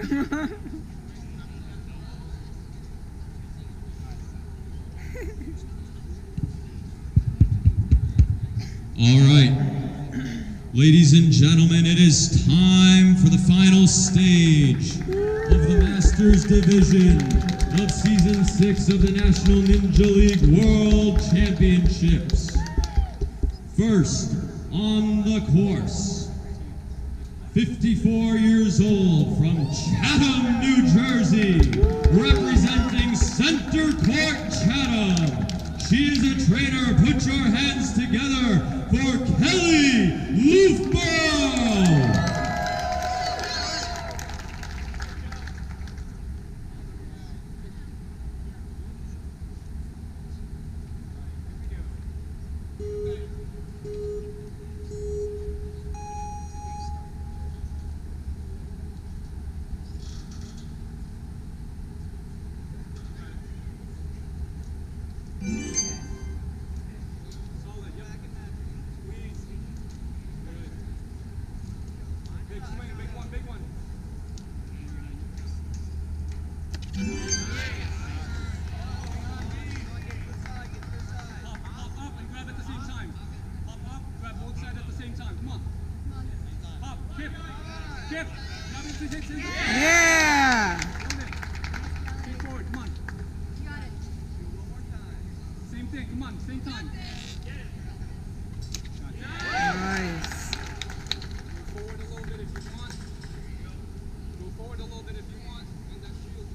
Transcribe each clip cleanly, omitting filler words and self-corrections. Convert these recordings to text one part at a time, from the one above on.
All right, ladies and gentlemen, it is time for the final stage of the Masters Division of Season 6 of the National Ninja League World Championships. First on the course, 54 years old from Chatham, New Jersey, representing Center Court Chatham. She is a trainer. Put your hands together for Kelly Loofborough. Yeah! Straight forward, come on. You got it. Same thing, come on, same time. Nice. Go forward a little bit if you want. Go forward a little bit if you want. On that shield.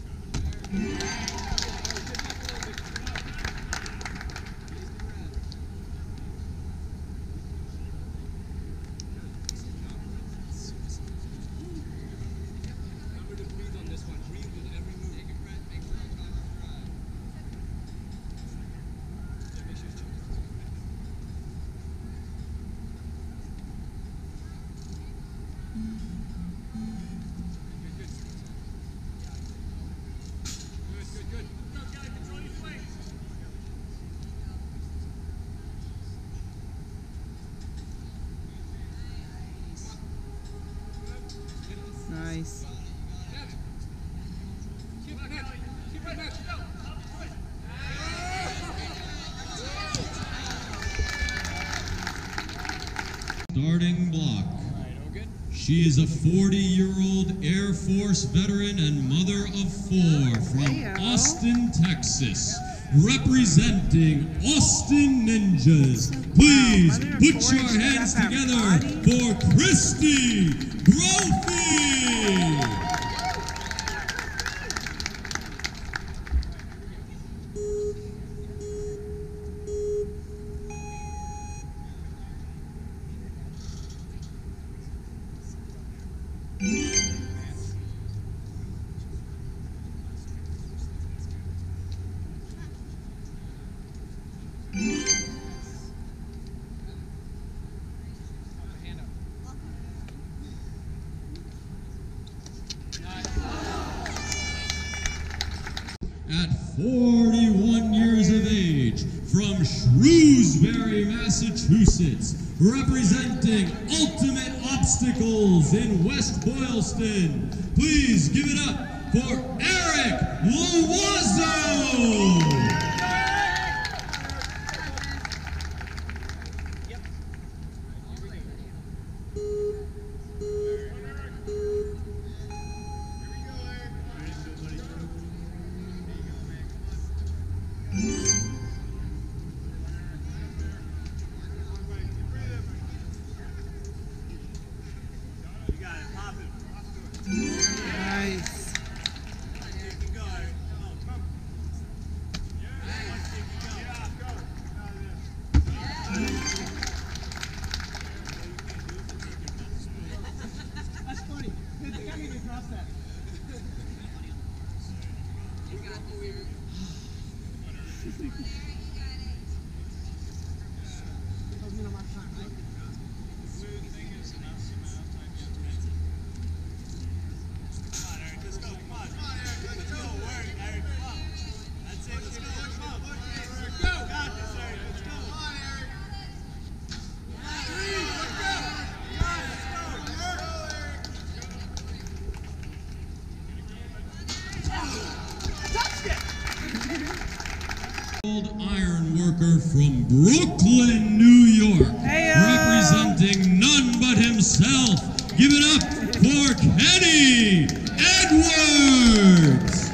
Remember to breathe on this one. Breathe with every move. Take a breath, make sure your time is dry. Yeah, make sure it's choked. Good. Go, Kelly, control your swing. Nice. Keep right back. Go. Starting block. She is a 40-year-old Air Force veteran and mother of 4 from Austin, Texas, representing Austin Ninjas. Please put your hands together for Christy Brophy. At 41 years of age, from Shrewsbury, Massachusetts, representing Ultimate Obstacles in West Boylston, please give it up for Eric Loazzo! Nice. That's funny. The guy made me cross that. skilled iron worker from Brooklyn, New York, representing none but himself. Give it up for Kenny Edwards.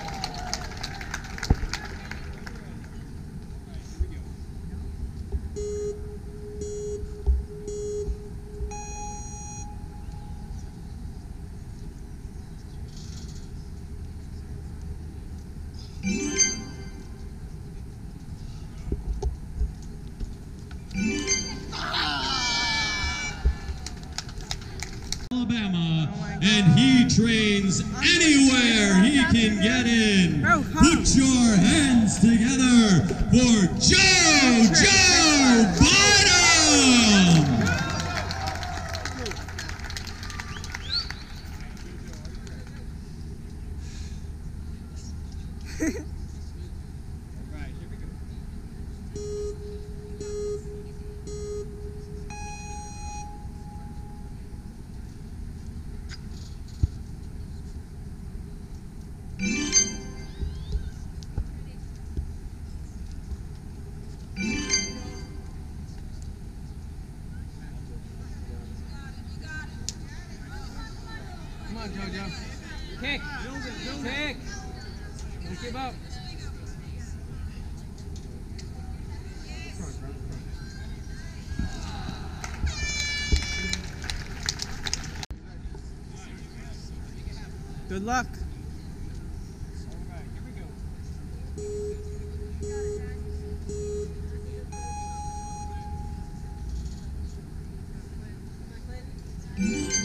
Alabama, and he trains anywhere he can get in. Put your hands together for Joe Bynum! Come on, JoJo. Kick. Kick. Don't give up. Good luck. All right, here we go.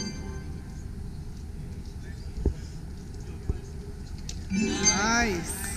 Nice.